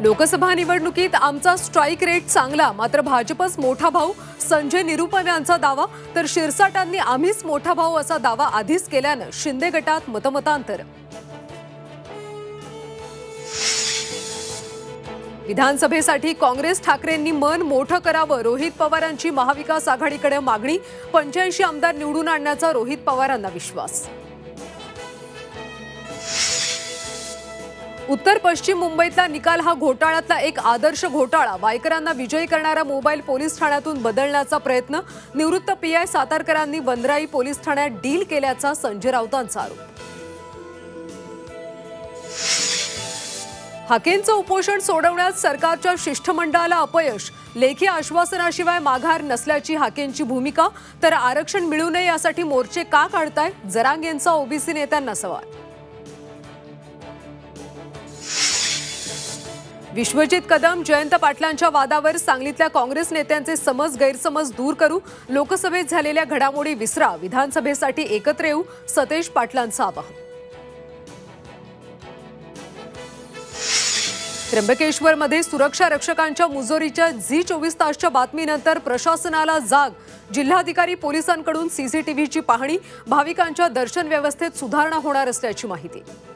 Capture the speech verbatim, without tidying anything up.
लोकसभा निवडणुकीत आमचा strike rate चांगला, मात्र भाजपच मोठा भाऊ संजय निरुपम यांचा दावा, तर शिरसाटांनी आम्हीच मोठा भाऊ असा दावा आधीच केल्यानं शिंदे गटात मतमतांतर। विधानसभेसाठी काँग्रेस ठाकरेंनी मन मोठं करावं, रोहित पवारांची महाविकास आघाडीकडे मागणी। पंच्याऐंशी आमदार निवडून आणण्याचा रोहित पवारांना विश्वास। उत्तर पश्चिम मुंबईतला निकाल हा घोटाळ्यातला एक आदर्श घोटाळा। वायकरांना विजयी करणारा मोबाईल पोलीस ठाण्यातून बदलण्याचा प्रयत्न। निवृत्त पीआय सातारकरांनी वंदराई पोलीस ठाण्यात डील केल्याचा संजय राऊतांचा आरोप। हाकेंचं उपोषण सोडवण्यात सरकारच्या शिष्टमंडळाला अपयश। लेखी आश्वासनाशिवाय माघार नसल्याची हाकेंची भूमिका। तर आरक्षण मिळू नये यासाठी मोर्चे का काढताय, जरांग यांचा ओबीसी नेत्यांना सवाल। विश्वजित कदम जयंत पाटलांच्या वादावर सांगलीतल्या काँग्रेस नेत्यांचे समज गैरसमज दूर करू। लोकसभेत झालेल्या घडामोडी विसरा, विधानसभेसाठी एकत्र येऊ, सतेज पाटलांचं आवाहन। त्र्यंबकेश्वरमध्ये सुरक्षा रक्षकांच्या मुजोरीच्या झी चोवीस तासच्या बातमीनंतर प्रशासनाला जाग। जिल्हाधिकारी पोलिसांकडून सीसीटीव्हीची पाहणी। भाविकांच्या दर्शन व्यवस्थेत सुधारणा होणार असल्याची माहिती।